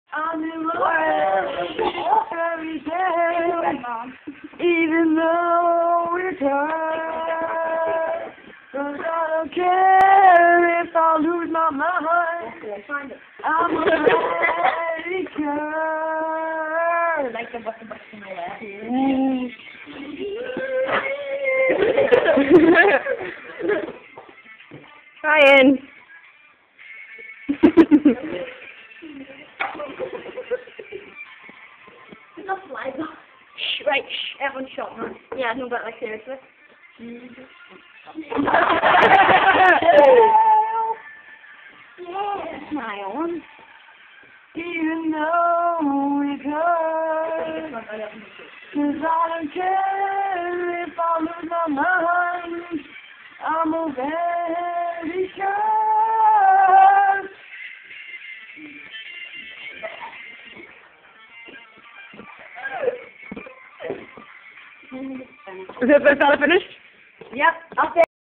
I'm in love every day, even though we're tired. 'Cause I don't care if I lose my mind. I'm a ready girl. Like the bus to my left. Ryan. No flies off. Shh, right, shh, everyone's shot, man. Yeah, no, but like seriously. Smile. Even though we hurt, 'cause I don't care if I lose my mind. I'm a very girl. Is that finished? Yep, up there.